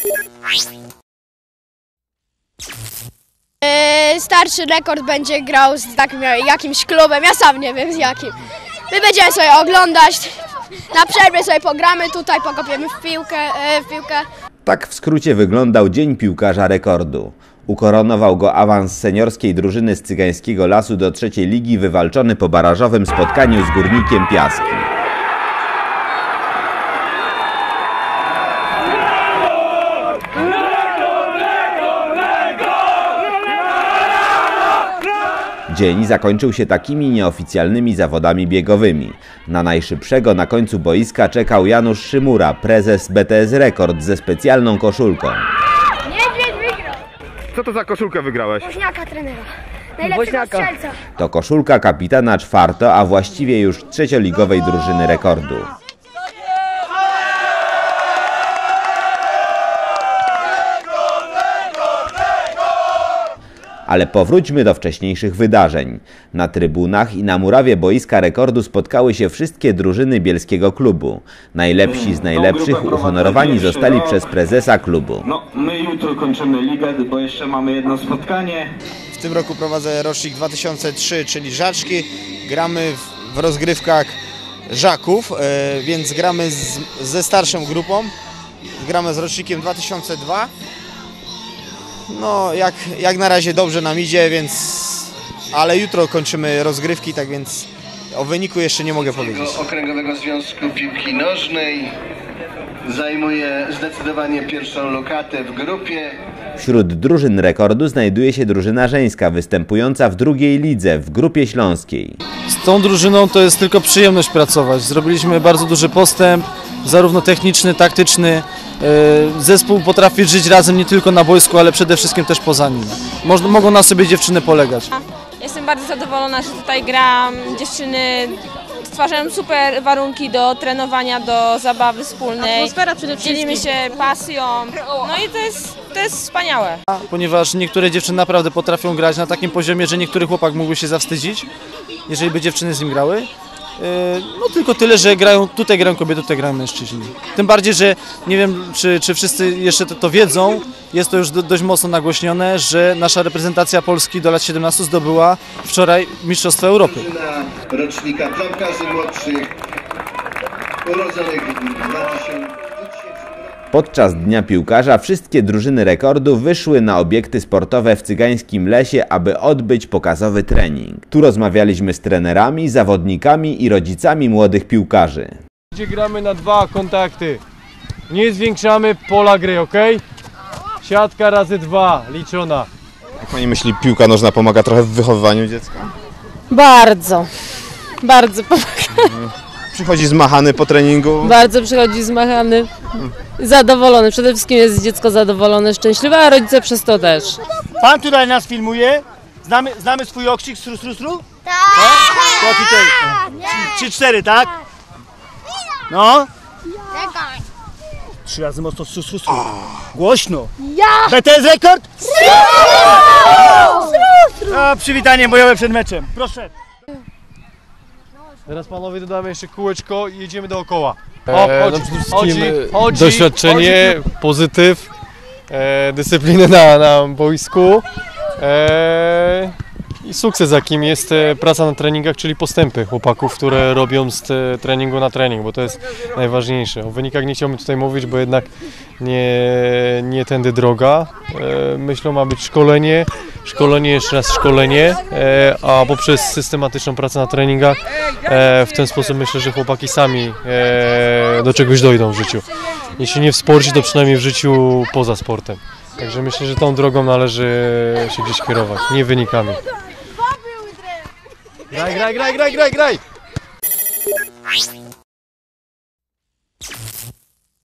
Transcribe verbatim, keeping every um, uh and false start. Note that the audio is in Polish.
Starszy rekord będzie grał z takim jakimś klubem, ja sam nie wiem z jakim. My będziemy sobie oglądać, na przerwie sobie pogramy tutaj, pokopiemy w piłkę, w piłkę. Tak w skrócie wyglądał Dzień Piłkarza Rekordu. Ukoronował go awans seniorskiej drużyny z Cygańskiego Lasu do trzeciej ligi wywalczony po barażowym spotkaniu z Górnikiem Piaski. Dzień zakończył się takimi nieoficjalnymi zawodami biegowymi. Na najszybszego na końcu boiska czekał Janusz Szymura, prezes B T S Rekord ze specjalną koszulką. Niedźwiedź wygrał! Co to za koszulkę wygrałeś? Woźniaka trenera. Najlepszego strzelca. To koszulka kapitana czwarto, a właściwie już trzecioligowej drużyny Rekordu. Ale powróćmy do wcześniejszych wydarzeń. Na trybunach i na murawie boiska Rekordu spotkały się wszystkie drużyny bielskiego klubu. Najlepsi z najlepszych uhonorowani zostali przez prezesa klubu. No, my jutro kończymy ligę, bo jeszcze mamy jedno spotkanie. W tym roku prowadzę rocznik dwa tysiące trzy, czyli Żaczki. Gramy w, w rozgrywkach Żaków, e, więc gramy z, ze starszą grupą. Gramy z rocznikiem dwa tysiące dwa. No, jak, jak na razie dobrze nam idzie, więc... Ale jutro kończymy rozgrywki, tak więc o wyniku jeszcze nie mogę powiedzieć. Okręgowego Związku Piłki Nożnej zajmuje zdecydowanie pierwszą lokatę w grupie. Wśród drużyn Rekordu znajduje się drużyna żeńska, występująca w drugiej lidze, w Grupie Śląskiej. Z tą drużyną to jest tylko przyjemność pracować. Zrobiliśmy bardzo duży postęp, zarówno techniczny, taktyczny. Zespół potrafi żyć razem nie tylko na boisku, ale przede wszystkim też poza nim. Można, mogą na sobie dziewczyny polegać. Jestem bardzo zadowolona, że tutaj gram. Dziewczyny stwarzają super warunki do trenowania, do zabawy wspólnej. Atmosfera przede wszystkim. Dzielimy się pasją. No i to jest, to jest wspaniałe. Ponieważ niektóre dziewczyny naprawdę potrafią grać na takim poziomie, że niektóry chłopak mógłby się zawstydzić, jeżeli by dziewczyny z nim grały. No tylko tyle, że grają, tutaj grają kobiety, tutaj grają mężczyźni. Tym bardziej, że nie wiem, czy, czy wszyscy jeszcze to, to wiedzą, jest to już do, dość mocno nagłośnione, że nasza reprezentacja Polski do lat siedemnastu zdobyła wczoraj Mistrzostwo Europy. Rocznika bramkarzy młodszych urodzonych w dwa tysiące. Podczas Dnia Piłkarza wszystkie drużyny Rekordu wyszły na obiekty sportowe w Cygańskim Lesie, aby odbyć pokazowy trening. Tu rozmawialiśmy z trenerami, zawodnikami i rodzicami młodych piłkarzy. Gdzie gramy na dwa kontakty. Nie zwiększamy pola gry, ok? Siatka razy dwa, liczona. Jak pani myśli, piłka nożna pomaga trochę w wychowywaniu dziecka? Bardzo, bardzo pomaga. Mhm. Przychodzi zmachany po treningu? Bardzo przychodzi zmachany, zadowolony. Przede wszystkim jest dziecko zadowolone, szczęśliwe, a rodzice przez to też. Pan tutaj nas filmuje. Znamy, znamy swój okrzyk stru, stru, stru? Tak! No? Trzy, cztery, tak? No? Trzy razy mocno stru, stru, stru. Głośno. Ja! B T S Rekord? No, przywitanie bojowe przed meczem. Proszę. Teraz panowie dodamy jeszcze kółeczko i jedziemy dookoła. O, chodź, no chodzi, chodzi, doświadczenie, chodzi. Pozytyw, e, dyscypliny na, na boisku e, i sukces, jakim jest e, praca na treningach, czyli postępy chłopaków, które robią z te, treningu na trening, bo to jest najważniejsze. O wynikach nie chciałbym tutaj mówić, bo jednak nie, nie tędy droga. E, myślą, ma być szkolenie, szkolenie, jeszcze raz szkolenie, e, a poprzez systematyczną pracę na treningach e, w ten sposób myślę, że chłopaki sami e, do czegoś dojdą w życiu. Jeśli nie w sporcie, to przynajmniej w życiu poza sportem. Także myślę, że tą drogą należy się gdzieś kierować, nie wynikami. Graj, graj, graj, graj, graj, graj!